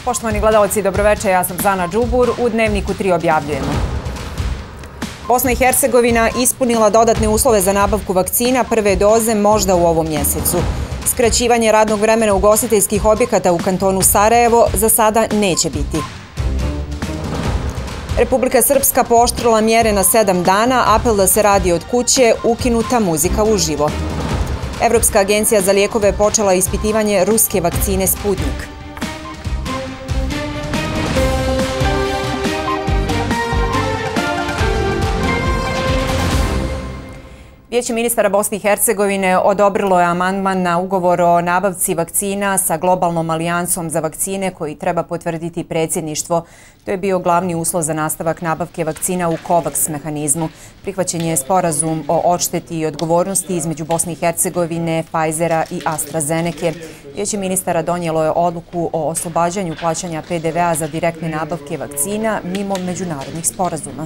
Poštovani gledalci, dobroveče, ja sam Zana Đubur. U Dnevniku 3 objavljujemo. Bosna i Hercegovina ispunila dodatne uslove za nabavku vakcina prve doze možda u ovom mjesecu. Skraćivanje radnog vremena ugostiteljskih objekata u kantonu Sarajevo za sada neće biti. Republika Srpska pooštrila mjere na 7 dana, apel da se radi od kuće, ukinuta muzika uživo. Evropska agencija za lijekove počela ispitivanje ruske vakcine Sputnik. Vijeće ministara Bosne i Hercegovine odobrilo je amandman na ugovor o nabavci vakcina sa globalnom alijansom za vakcine koji treba potvrditi predsjedništvo. To je bio glavni uslov za nastavak nabavke vakcina u COVAX mehanizmu. Prihvaćen je sporazum o odšteti i odgovornosti između Bosne i Hercegovine, Pfizera i AstraZeneke. Vijeće ministara donijelo je odluku o oslobađanju plaćanja PDV-a za direktne nabavke vakcina mimo međunarodnih sporazuma.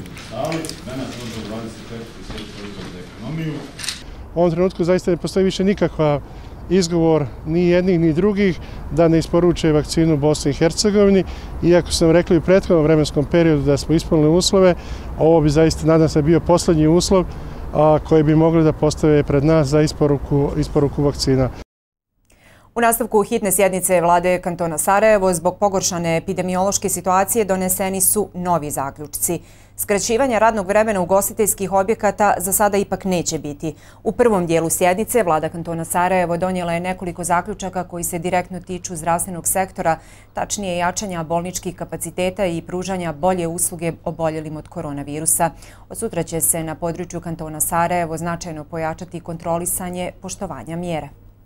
U ovom trenutku zaista ne postoji više nikakva izgovor ni jednih ni drugih da ne isporuče vakcinu Bosni i Hercegovini. Iako sam rekli u prethodnom vremenskom periodu da smo ispunili uslove, ovo bi zaista, nadam se, bio posljednji uslov koji bi mogli da postave pred nas za isporuku vakcina. U nastavku hitne sjednice vlade kantona Sarajevo zbog pogoršane epidemiološke situacije doneseni su novi zaključci. Skraćivanja radnog vremena ugostiteljskih objekata za sada ipak neće biti. U prvom dijelu sjednice vlada kantona Sarajevo donijela je nekoliko zaključaka koji se direktno tiču zdravstvenog sektora, tačnije jačanja bolničkih kapaciteta i pružanja bolje usluge oboljelim od koronavirusa. Od sutra će se na području kantona Sarajevo značajno pojačati kontrolisanje poštovanja mjera.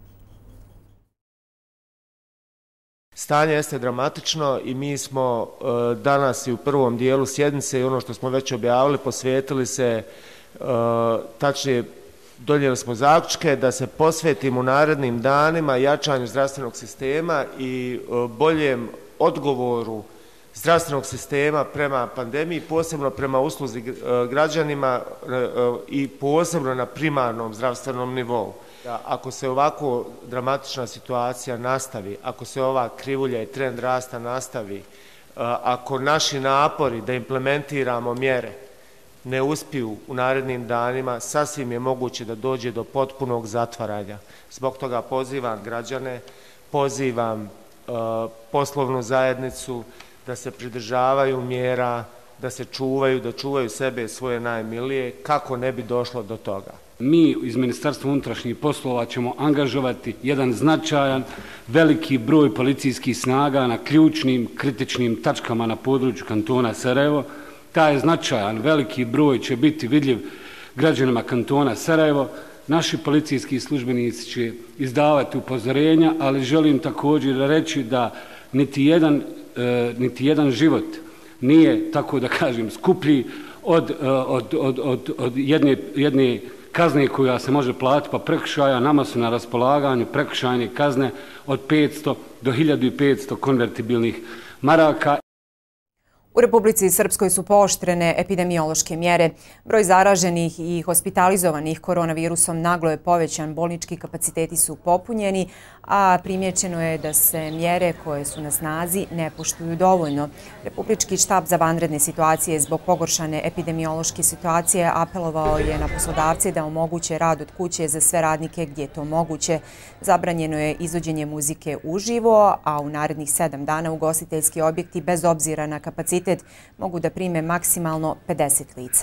Stanje jeste dramatično i mi smo danas i u prvom dijelu sjednice i ono što smo već objavili posvetili se, tačnije donijeli smo zaključke da se posvetimo u narednim danima jačanju zdravstvenog sistema i boljem odgovoru zdravstvenog sistema prema pandemiji, posebno prema usluzi građanima i posebno na primarnom zdravstvenom nivou. Ako se ovako dramatična situacija nastavi, ako se ova krivulja i trend rasta nastavi, ako naši napori da implementiramo mjere ne uspiju u narednim danima, sasvim je moguće da dođe do potpunog zatvaranja. Zbog toga pozivam građane, pozivam poslovnu zajednicu da se pridržavaju mjera, da se čuvaju, da čuvaju sebe i svoje najmilije, kako ne bi došlo do toga. Mi iz Ministarstva unutrašnjih poslova ćemo angažovati jedan značajan, veliki broj policijskih snaga na ključnim, kritičnim tačkama na području kantona Sarajevo. Taj značajan, veliki broj će biti vidljiv građanima kantona Sarajevo. Naši policijski službenici će izdavati upozorenja, ali želim također reći da niti jedan život nije, tako da kažem, skuplji od jedne kazne koja se može platiti pa prekršaja. Nama su na raspolaganju prekršajne kazne od 500 do 1500 konvertibilnih maraka. U Republici Srpskoj su pooštrene epidemiološke mjere. Broj zaraženih i hospitalizovanih koronavirusom naglo je povećan, bolnički kapaciteti su popunjeni, a primjećeno je da se mjere koje su na snazi ne poštuju dovoljno. Republički štab za vanredne situacije zbog pogoršane epidemiološke situacije apelovao je na poslodavce da omoguće rad od kuće za sve radnike gdje je to moguće. Zabranjeno je izvođenje muzike uživo, a u narednih 7 dana ugostiteljski objekti bez obzira na kapacitet mogu da prime maksimalno 50 lica.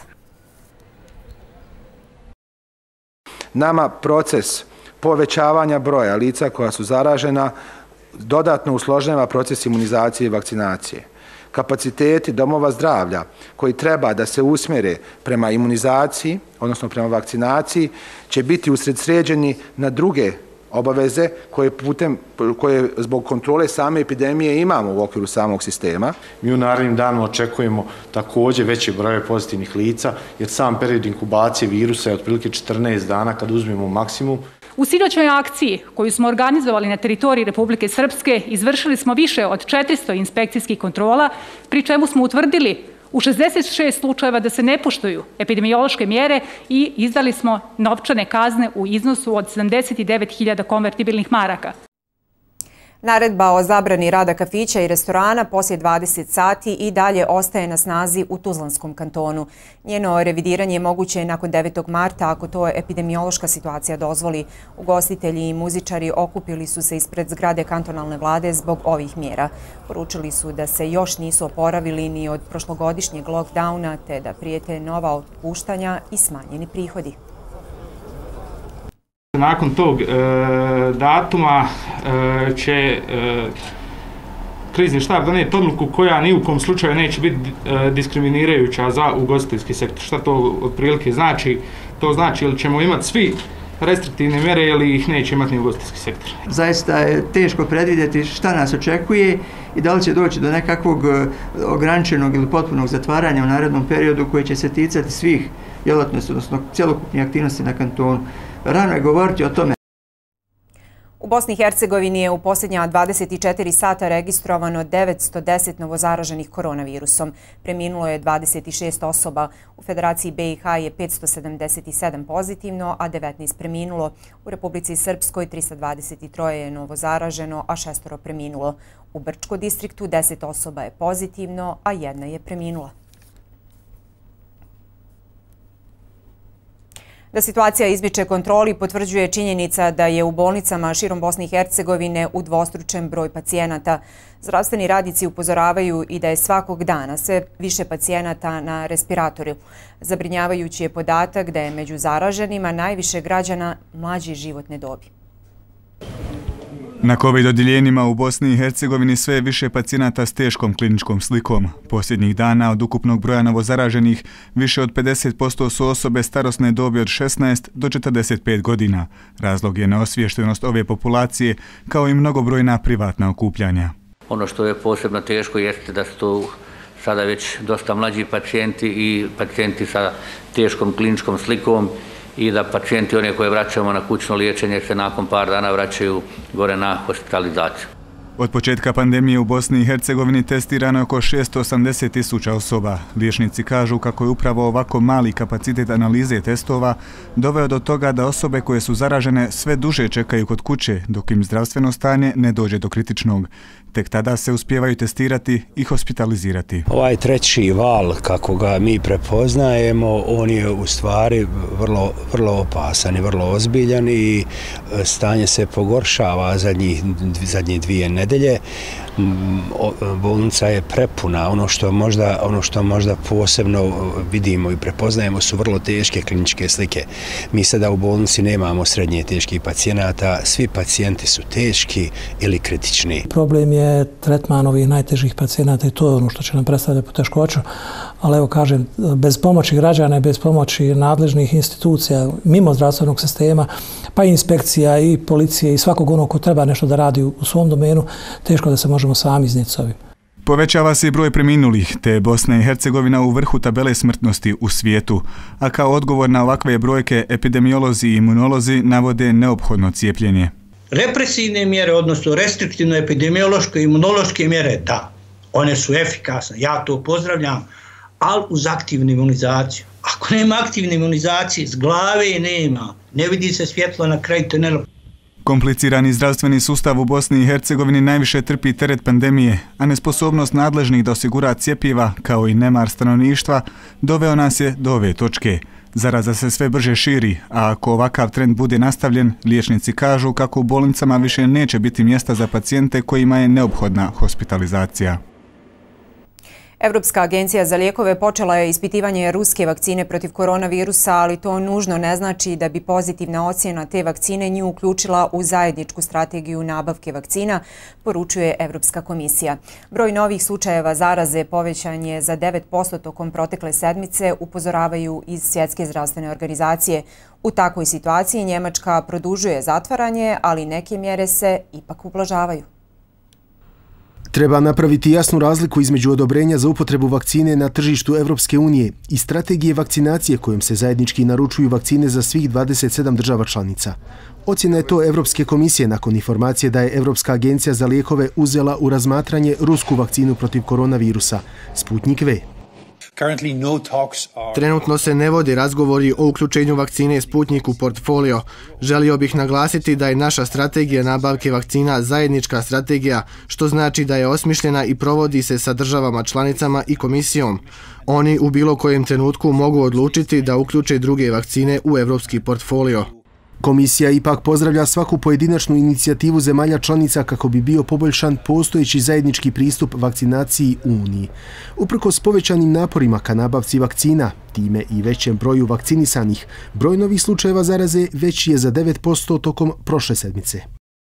Nama proces povećavanja broja lica koja su zaražena dodatno usložnjava proces imunizacije i vakcinacije. Kapaciteti domova zdravlja koji treba da se usmjere prema imunizaciji, odnosno prema vakcinaciji, će biti usredsređeni na druge obaveze koje zbog kontrole same epidemije imamo u okviru samog sistema. Mi u narednim danima očekujemo također veće broje pozitivnih lica, jer sam period inkubacije virusa je otprilike 14 dana kad uzmemo maksimum. U sinoćnoj akciji koju smo organizovali na teritoriji Republike Srpske izvršili smo više od 400 inspekcijskih kontrola, pri čemu smo utvrdili u 66 slučajeva da se ne poštuju epidemiološke mjere i izdali smo novčane kazne u iznosu od 79.000 konvertibilnih maraka. Naredba o zabrani rada kafića i restorana poslije 20 sati i dalje ostaje na snazi u Tuzlanskom kantonu. Njeno revidiranje je moguće nakon 9. marta ako to epidemiološka situacija dozvoli. Ugostitelji i muzičari okupili su se ispred zgrade kantonalne vlade zbog ovih mjera. Poručili su da se još nisu oporavili ni od prošlogodišnjeg lockdowna te da prijete nova otpuštanja i smanjeni prihodi. Nakon tog datuma će krizni štab donijeti odluku koja ni u kom slučaju neće biti diskriminirajuća za ugostiteljski sektor. Šta to otprilike znači? To znači ili ćemo imati svi restriktivne mjere ili ih neće imati ni ugostiteljski sektor. Zaista je teško predvidjeti šta nas očekuje i da li će doći do nekakvog ograničenog ili potpunog zatvaranja u narednom periodu koji će se ticati svih djelatnosti, odnosno cjelokupnih aktivnosti na kantonu. Rano je govoriti o tome. U Bosni i Hercegovini je u posljednja 24 sata registrovano 910 novozaraženih koronavirusom. Preminulo je 26 osoba. U Federaciji BiH je 577 pozitivno, a 19 preminulo. U Republici Srpskoj 323 je novozaraženo, a 6 preminulo. U Brčko distriktu 10 osoba je pozitivno, a 1 je preminula. Da situacija izmiče kontroli potvrđuje činjenica da je u bolnicama širom Bosne i Hercegovine udvostručen broj pacijenata. Zdravstveni radnici upozoravaju i da je svakog dana sve više pacijenata na respiratoru. Zabrinjavajući je podatak da je među zaraženima najviše građana mlađe životne dobi. Na COVID odjeljenjima u Bosni i Hercegovini sve je više pacijenata s teškom kliničkom slikom. Posljednjih dana od ukupnog broja novozaraženih više od 50% su osobe starosne dobi od 16 do 45 godina. Razlog je neosviještenost ove populacije kao i mnogobrojna privatna okupljanja. Ono što je posebno teško jeste da su to sada već dosta mlađi pacijenti i pacijenti sa teškom kliničkom slikom i da pacijenti one koje vraćamo na kućno liječenje se nakon par dana vraćaju gore na hospitalizaciju. Od početka pandemije u Bosni i Hercegovini testirano je oko 680.000 osoba. Liječnici kažu kako je upravo ovako mali kapacitet analize testova doveo do toga da osobe koje su zaražene sve duže čekaju kod kuće dok im zdravstveno stanje ne dođe do kritičnog. Tek tada se uspijevaju testirati i hospitalizirati. Ovaj treći val, kako ga mi prepoznajemo, on je u stvari vrlo opasan i vrlo ozbiljan i stanje se pogoršava zadnjih 2 nedelje. Bolnica je prepuna. Ono što možda posebno vidimo i prepoznajemo su vrlo teške kliničke slike. Mi sada u bolnici nemamo srednje teških pacijenata, svi pacijenti su teški ili kritični. Problem je tretman ovih najtežih pacijenata i to je ono što će nam predstavljati poteškoću. Ali evo kažem, bez pomoći građana i bez pomoći nadležnih institucija, mimo zdravstvenog sistema, pa i inspekcija i policije i svakog onog ko treba nešto da radi u svom domenu, teško da se možemo sami iznijeti s ovim. Povećava se i broj preminulih, te je Bosna i Hercegovina u vrhu tabele smrtnosti u svijetu, a kao odgovor na ovakve brojke epidemiolozi i imunolozi navode neophodno cijepljenje. Represivne mjere, odnosno restriktivno epidemiološke i imunološke mjere, da, one su efikasne, ja to pozdravljam, ali uz aktivnu imunizaciju. Ako nema aktivne imunizacije, s glave nema, ne vidi se svjetlo na kraju tunela. Komplicirani zdravstveni sustav u Bosni i Hercegovini najviše trpi teret pandemije, a nesposobnost nadležnih da osigura cjepiva, kao i nemar stanovništva, doveo nas je do ove točke. Zaraza se sve brže širi, a ako ovakav trend bude nastavljen, liječnici kažu kako u bolnicama više neće biti mjesta za pacijente kojima je neophodna hospitalizacija. Evropska agencija za lijekove počela je ispitivanje ruske vakcine protiv koronavirusa, ali to nužno ne znači da bi pozitivna ocjena te vakcine nju uključila u zajedničku strategiju nabavke vakcina, poručuje Evropska komisija. Broj novih slučajeva zaraze povećan je za 9% tokom protekle sedmice, upozoravaju iz Svjetske zdravstvene organizacije. U takvoj situaciji Njemačka produžuje zatvaranje, ali neke mjere se ipak ublažavaju. Treba napraviti jasnu razliku između odobrenja za upotrebu vakcine na tržištu Evropske unije i strategije vakcinacije kojom se zajednički naručuju vakcine za svih 27 država članica. Ocjena je to Evropske komisije nakon informacije da je Evropska agencija za lijekove uzela u razmatranje rusku vakcinu protiv koronavirusa, Sputnik V. Trenutno se ne vodi razgovori o uključenju vakcine Sputnik u portfolio. Želio bih naglasiti da je naša strategija nabavke vakcina zajednička strategija, što znači da je osmišljena i provodi se sa državama članicama i komisijom. Oni u bilo kojem trenutku mogu odlučiti da uključe druge vakcine u evropski portfolio. Komisija ipak pozdravlja svaku pojedinačnu inicijativu zemalja članica kako bi bio poboljšan postojeći zajednički pristup vakcinaciji u Uniji. Uprkos povećanim naporima ka nabavci vakcina, time i većem broju vakcinisanih, broj novih slučajeva zaraze veći je za 9% tokom prošle sedmice.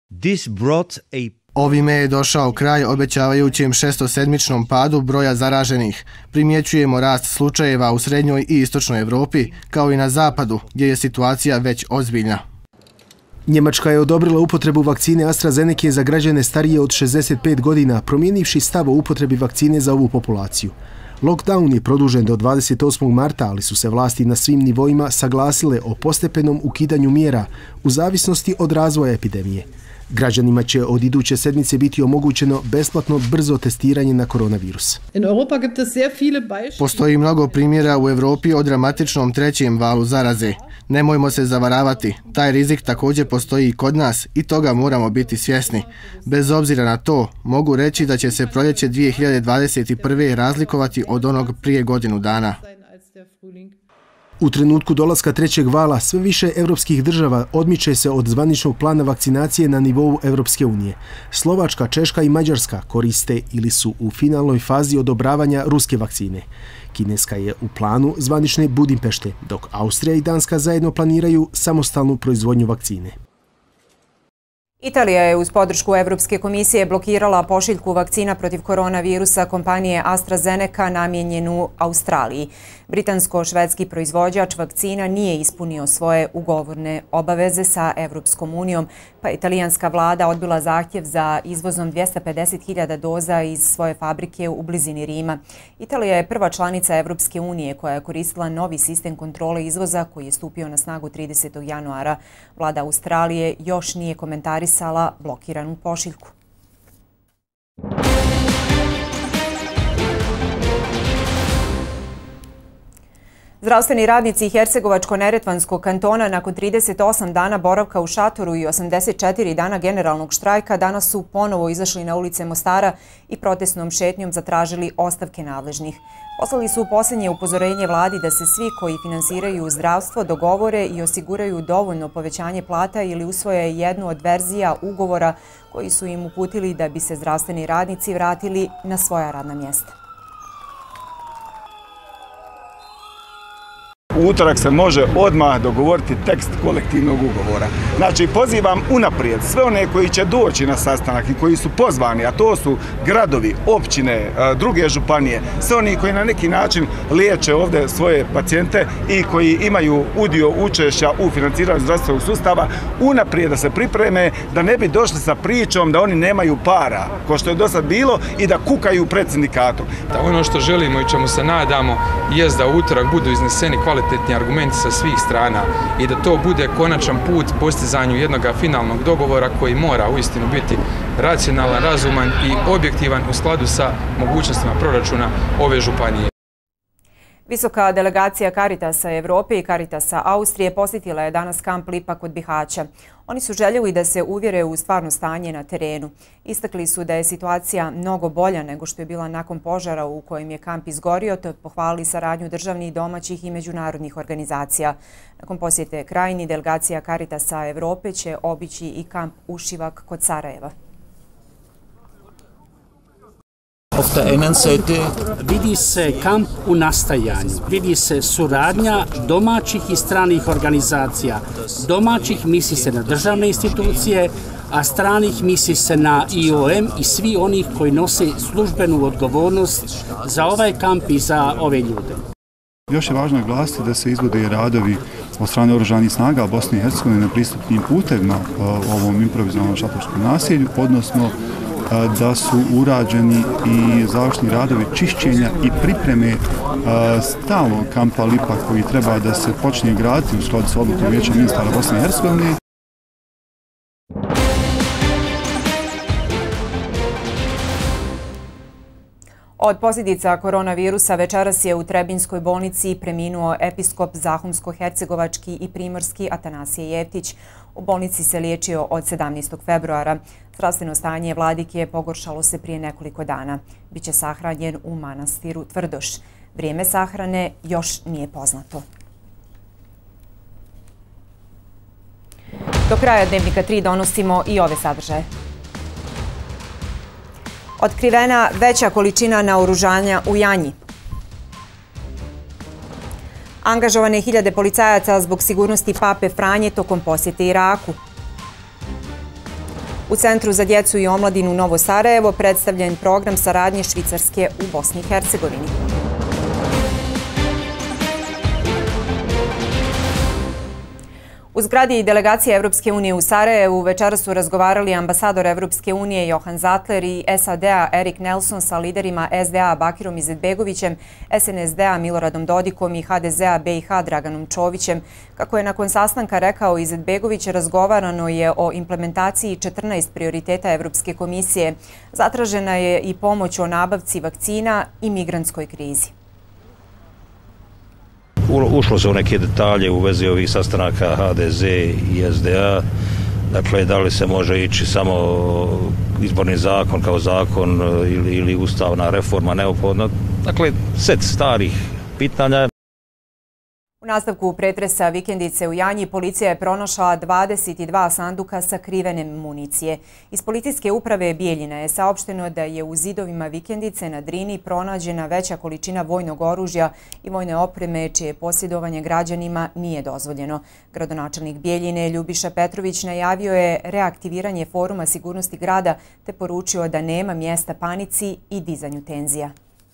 Ovime je došao kraj obećavajućem šestosedmičnom padu broja zaraženih. Primjećujemo rast slučajeva u srednjoj i istočnoj Evropi, kao i na zapadu, gdje je situacija već ozbiljna. Njemačka je odobrila upotrebu vakcine AstraZeneca za građane starije od 65 godina, promijenivši stav o upotrebi vakcine za ovu populaciju. Lockdown je produžen do 28. marta, ali su se vlasti na svim nivoima saglasile o postepenom ukidanju mjera u zavisnosti od razvoja epidemije. Građanima će od iduće sedmice biti omogućeno besplatno brzo testiranje na koronavirus. Postoji mnogo primjera u Evropi o dramatičnom trećem valu zaraze. Nemojmo se zavaravati, taj rizik također postoji i kod nas i toga moramo biti svjesni. Bez obzira na to, mogu reći da će se proljeće 2021. razlikovati od onog prije godinu dana. U trenutku dolaska trećeg vala sve više evropskih država odmiče se od zvaničnog plana vakcinacije na nivou Evropske unije. Slovačka, Češka i Mađarska koriste ili su u finalnoj fazi odobravanja ruske vakcine. Kineska je u planu zvanične Budimpešte, dok Austrija i Danska zajedno planiraju samostalnu proizvodnju vakcine. Italija je uz podršku Evropske komisije blokirala pošiljku vakcina protiv koronavirusa kompanije AstraZeneca namijenjenu Australiji. Britansko-švedski proizvođač vakcina nije ispunio svoje ugovorne obaveze sa Evropskom unijom, pa je italijanska vlada odbila zahtjev za izvozom 250.000 doza iz svoje fabrike u blizini Rima. Italija je prva članica Evropske unije koja je koristila novi sistem kontrole izvoza koji je stupio na snagu 30. januara. Vlada Australije još nije komentarisala blokiranu pošiljku. Zdravstveni radnici Hercegovačko-Neretvanskog kantona nakon 38 dana boravka u šatoru i 84 dana generalnog štrajka danas su ponovo izašli na ulice Mostara i protestnom šetnjom zatražili ostavke nadležnih. Poslali su posljednje upozorenje vladi da se svi koji finansiraju zdravstvo dogovore i osiguraju dovoljno povećanje plata ili usvoje jednu od verzija ugovora koji su im uputili da bi se zdravstveni radnici vratili na svoja radna mjesta. U utorak se može odmah dogovoriti tekst kolektivnog ugovora. Znači, pozivam unaprijed sve one koji će doći na sastanak i koji su pozvani, a to su gradovi, općine, druge županije, sve oni koji na neki način liječe ovdje svoje pacijente i koji imaju udio učešća u financiranju zdravstvenog sustava, unaprijed da se pripreme, da ne bi došli sa pričom da oni nemaju para, ko što je do sad bilo, i da kukaju pred sindikatom. Ono što želimo i čemu se nadamo jest da u utorak budu izneseni kvalitetni argumenti sa svih strana i da to bude konačan put postizanju jednog finalnog dogovora koji mora uistinu biti racionalan, razuman i objektivan u skladu sa mogućnostima proračuna ove županije. Visoka delegacija Caritasa Evrope i Caritasa Austrije posjetila je danas kamp Lipa kod Bihaća. Oni su željeli da se uvjere u stvarno stanje na terenu. Istakli su da je situacija mnogo bolja nego što je bila nakon požara u kojem je kamp izgorio, te pohvalili saradnju državnih, domaćih i međunarodnih organizacija. Nakon posjete Krajini, delegacija Caritasa Evrope će obići i kamp Ušivak kod Sarajeva. Vidi se kamp u nastajanju, vidi se suradnja domaćih i stranih organizacija. Domaćih misli se na državne institucije, a stranih misli se na IOM i svi onih koji nose službenu odgovornost za ovaj kamp i za ove ljude. Još je važno naglasiti da se izvode radovi od strane oružanih snaga Bosne i Hercegovine na pristupnim putevima ovom improvizovanom šatorskom naselju, odnosno da su urađeni i završni radovi čišćenja i pripreme stalnog kampa Lipa koji treba da se počne graditi u skladu sa odlukom Vijeća ministara Bosne i Hercegovine. Od posljedica koronavirusa večeras je u Trebinjskoj bolnici preminuo episkop Zahumsko-hercegovački i primorski Atanasije Jeftić. U bolnici se liječio od 17. februara. Zdravstveno stanje vladike pogoršalo se prije nekoliko dana. Biće sahranjen u manastiru Tvrdoš. Vrijeme sahrane još nije poznato. Do kraja Dnevnika 3 donosimo i ove sadržaje. Otkrivena veća količina naoružanja u Janji. Angažovane hiljade policajaca zbog sigurnosti Pape Franje tokom posjete Iraku. U Centru za djecu i omladinu Novo Sarajevo predstavljen program saradnje Švicarske u Bosni i Hercegovini. U zgradi delegacije Evropske unije u Sarajevu večeras su razgovarali ambasador Evropske unije Johan Zatler i SAD-a Erik Nelson sa liderima SDA Bakirom Izetbegovićem, SNSD-a Miloradom Dodikom i HDZ-a BiH Draganom Čovićem. Kako je nakon sastanka rekao Izetbegović, razgovarano je o implementaciji 14 prioriteta Evropske komisije. Zatražena je i pomoć o nabavci vakcina i migrantskoj krizi. Ušlo se u neke detalje u vezi ovih sastanaka HDZ i SDA. Dakle, da li se može ići samo izborni zakon kao zakon ili ustavna reforma neophodna. Dakle, set starih pitanja. U nastavku pretresa vikendice u Janji policija je pronašla 22 sanduka sakrivene municije. Iz policijske uprave Bijeljina je saopšteno da je u zidovima vikendice na Drini pronađena veća količina vojnog oružja i vojne opreme čije posjedovanje građanima nije dozvoljeno. Gradonačelnik Bijeljine Ljubiša Petrović najavio je reaktiviranje Foruma sigurnosti grada te poručio da nema mjesta panici i dizanju tenzija.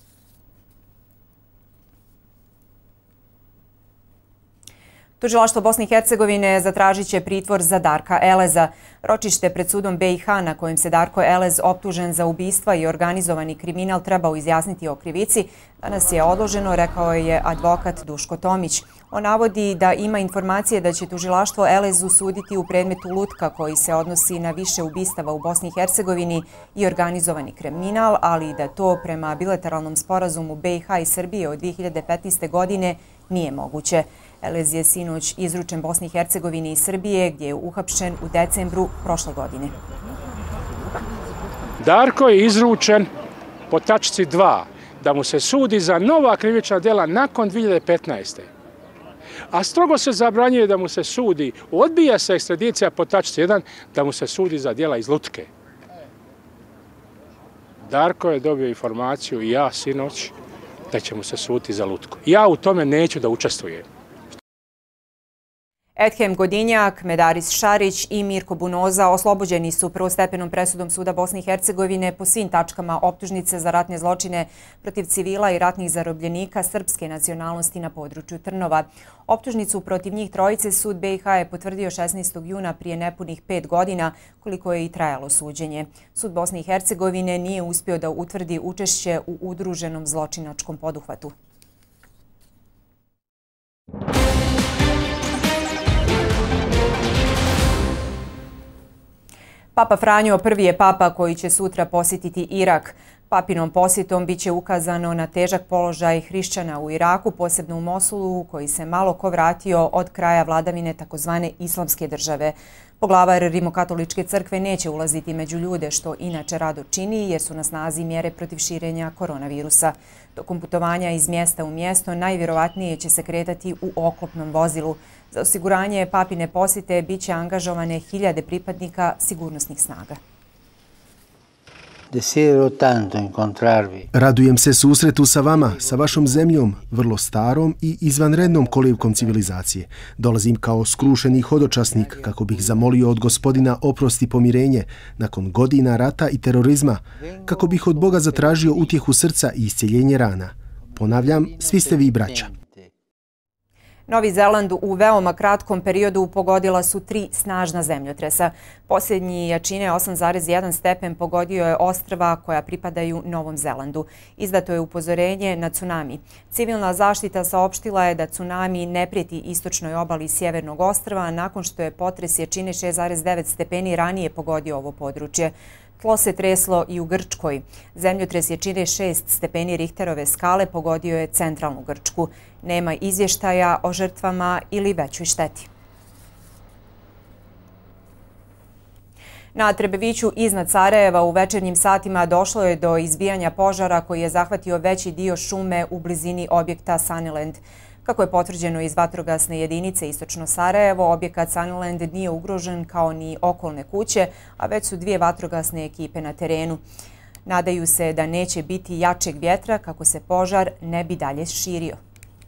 Tužilaštvo Bosne i Hercegovine zatražit će pritvor za Darka Eleza. Ročište pred sudom BiH na kojem se Darko Elez optužen za ubistva i organizovani kriminal trebao izjasniti o krivici, danas je odloženo, rekao je advokat Duško Tomić. On navodi da ima informacije da će tužilaštvo Elezu suditi u predmetu Lutka koji se odnosi na više ubistava u Bosni i Hercegovini i organizovani kriminal, ali da to prema bilateralnom sporazumu BiH i Srbije od 2015. godine nije moguće. Elez je sinoć izručen Bosni i Hercegovini i Srbije, gdje je uhapšen u decembru prošle godine. Darko je izručen po tačci 2, da mu se sudi za nova krivična djela nakon 2015. A strogo se zabranjuje da mu se sudi, odbija se ekstradicija po tačci 1, da mu se sudi za djela iz Lutke. Darko je dobio informaciju i ja sinoć da će mu se suditi za Lutku. Ja u tome neću da učestvujem. Edhem Godinjak, Medaris Šarić i Mirko Bunoza oslobođeni su prvostepenom presudom Suda Bosne i Hercegovine po svim tačkama optužnice za ratne zločine protiv civila i ratnih zarobljenika srpske nacionalnosti na području Trnova. Optužnicu protiv njih trojice sud BiH je potvrdio 16. juna prije nepunih 5 godina, koliko je i trajalo suđenje. Sud Bosne i Hercegovine nije uspio da utvrdi učešće u udruženom zločinačkom poduhvatu. Papa Franjo prvi je papa koji će sutra posjetiti Irak. Papinom posjetom biće ukazano na težak položaj hrišćana u Iraku, posebno u Mosulu, koji se malo ko vratio od kraja vladavine takozvane islamske države. Poglavar Rimokatoličke crkve neće ulaziti među ljude, što inače rado čini, jer su na snazi mjere protiv širenja koronavirusa. Tokom putovanja iz mjesta u mjesto najvjerovatnije će se kretati u oklopnom vozilu. Za osiguranje papine posjete biće angažovane hiljade pripadnika sigurnosnih snaga. Radujem se susretu sa vama, sa vašom zemljom, vrlo starom i izvanrednom kolevkom civilizacije. Dolazim kao skrušeni hodočasnik kako bih zamolio od Gospodina oprost i pomirenje nakon godina rata i terorizma, kako bih od Boga zatražio utjehu srca i iscjeljenje rana. Ponavljam, svi ste vi braća. Novi Zeland u veoma kratkom periodu pogodila su 3 snažna zemljotresa. Posljednji jačine 8,1 stepen pogodio je ostrva koja pripadaju Novom Zelandu. Izdato je upozorenje na tsunami. Civilna zaštita saopštila je da tsunami ne prijeti istočnoj obali sjevernog ostrva nakon što je potres jačine 6,9 stepeni ranije pogodio ovo područje. Tlo se treslo i u Grčkoj. Zemljotres jačine 6 stepeni Richterove skale pogodio je centralnu Grčku. Nema izvještaja o žrtvama ili većoj šteti. Na Trebeviću iznad Sarajeva u večernjim satima došlo je do izbijanja požara koji je zahvatio veći dio šume u blizini objekta Sunnyland. Kako je potvrđeno iz vatrogasne jedinice Istočno Sarajevo, objekat Sunnyland nije ugrožen kao ni okolne kuće, a već su 2 vatrogasne ekipe na terenu. Nadaju se da neće biti jačeg vjetra kako se požar ne bi dalje širio.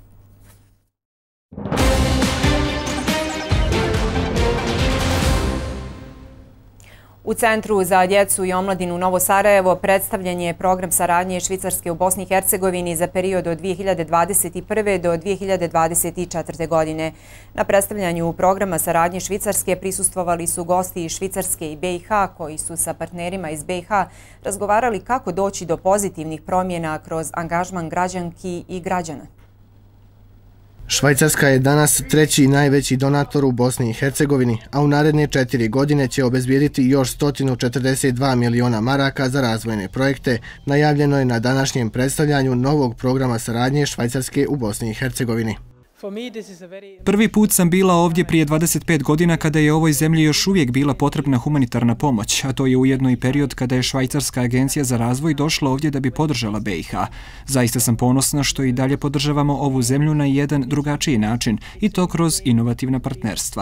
U Centru za djecu i omladinu Novo Sarajevo predstavljen je program saradnje Švicarske u Bosni i Hercegovini za period od 2021. do 2024. godine. Na predstavljanju programa saradnje Švicarske prisustvovali su gosti iz Švicarske i BiH koji su sa partnerima iz BiH razgovarali kako doći do pozitivnih promjena kroz angažman građanki i građana. Švajcarska je danas 3. najveći donator u Bosni i Hercegovini, a u naredne 4 godine će obezbijediti još 142 miliona maraka za razvojne projekte, najavljeno je na današnjem predstavljanju novog programa saradnje Švajcarske u Bosni i Hercegovini. Prvi put sam bila ovdje prije 25 godina kada je ovoj zemlji još uvijek bila potrebna humanitarna pomoć, a to je ujedno i period kada je Švajcarska agencija za razvoj došla ovdje da bi podržala BiH. Zaista sam ponosna što i dalje podržavamo ovu zemlju na jedan drugačiji način i to kroz inovativna partnerstva.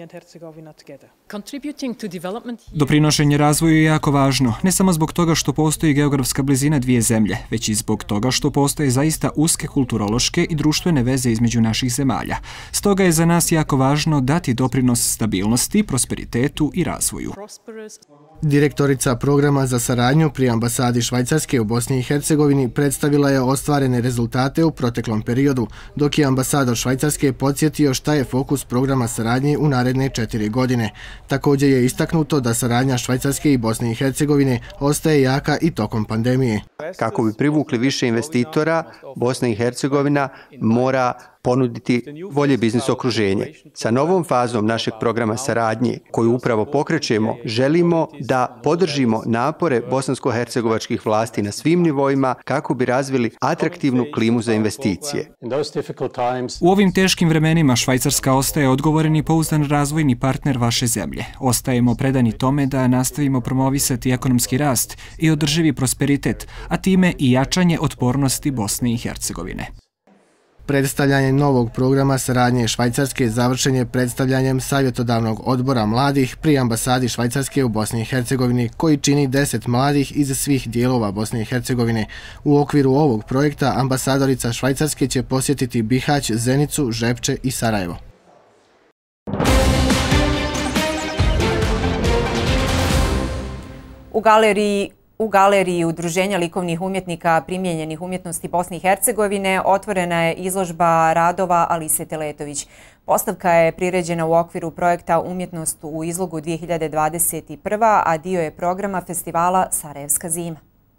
Doprinošenje razvoju je jako važno, ne samo zbog toga što postoji geografska blizina dvije zemlje, već i zbog toga što postoje zaista uske kulturološke i društvene veze između naših zemalja. Stoga je za nas jako važno dati doprinos stabilnosti, prosperitetu i razvoju. Direktorica programa za saradnju pri ambasadi Švajcarske u Bosni i Hercegovini predstavila je ostvarene rezultate u proteklom periodu, dok je ambasador Švajcarske podsjetio šta je fokus programa saradnje u naredne 4 godine. Također je istaknuto da saradnja Švajcarske i Bosne i Hercegovine ostaje jaka i tokom pandemije. Kako bi privukli više investitora, Bosna i Hercegovina mora ponuditi bolje biznis okruženje. Sa novom fazom našeg programa saradnje, koju upravo pokrećemo, želimo da podržimo napore bosansko-hercegovačkih vlasti na svim nivoima kako bi razvili atraktivnu klimu za investicije. U ovim teškim vremenima Švajcarska ostaje odgovoren i pouzdan razvojni partner vaše zemlje. Ostajemo predani tome da nastavimo promovisati ekonomski rast i održivi prosperitet, a time i jačanje otpornosti Bosne i Hercegovine. Predstavljanje novog programa saradnje Švajcarske završen je predstavljanjem savjetodavnog odbora mladih pri ambasadi Švajcarske u Bosni i Hercegovini, koji čini 10 mladih iz svih dijelova Bosne i Hercegovine. U okviru ovog projekta ambasadorica Švajcarske će posjetiti Bihać, Zenicu, Žepče i Sarajevo. U galeriji Udruženja likovnih umjetnika primijenjenih umjetnosti Bosne i Hercegovine otvorena je izložba radova Alise Teletović. Postavka je priređena u okviru projekta Umjetnost u izlogu 2021, a dio je programa festivala Sarajevska zima.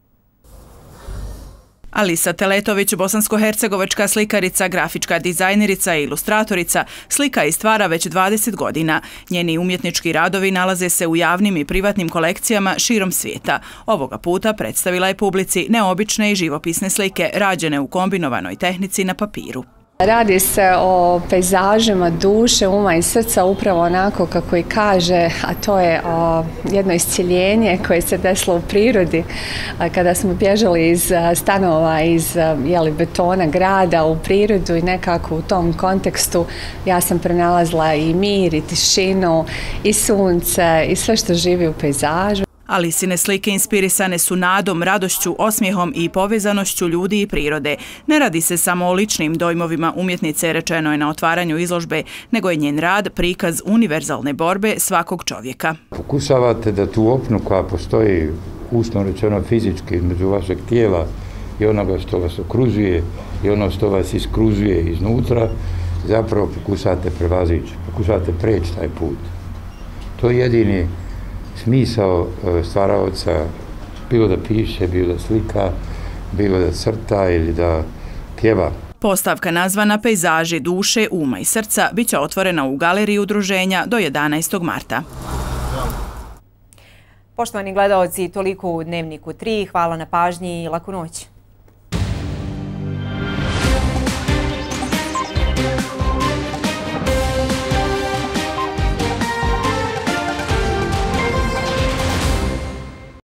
Alisa Teletović, bosansko-hercegovačka slikarica, grafička dizajnerica i ilustratorica, slika i stvara već 20 godina. Njeni umjetnički radovi nalaze se u javnim i privatnim kolekcijama širom svijeta. Ovoga puta predstavila je publici neobične i živopisne slike rađene u kombinovanoj tehnici na papiru. Radi se o pejzažima duše, uma i srca, upravo onako kako i kaže, a to je jedno iscjeljenje koje se desilo u prirodi kada smo bježali iz stanova, iz betona grada u prirodu i nekako u tom kontekstu ja sam pronalazila i mir, i tišinu, i sunce, i sve što živi u pejzažu. Alisine slike inspirisane su nadom, radošću, osmijehom i povezanošću ljudi i prirode. Ne radi se samo o ličnim dojmovima umjetnice, rečeno je na otvaranju izložbe, nego je njen rad prikaz univerzalne borbe svakog čovjeka. Pokušavate da tu opnu koja postoji, usno rečeno fizički, između vašeg tijela i onoga što vas okružuje i ono što vas iskružuje iznutra, zapravo pokušate prevazići, pokušate preći taj put. To je jedini smisao stvaraoca, bilo da piše, bilo da slika, bilo da crta ili da pjeva. Postavka nazvana Pejzaži duše, uma i srca bit će otvorena u galeriji udruženja do 11. marta. Poštovani gledaoci, toliko u Dnevniku 3. Hvala na pažnji i laku noć.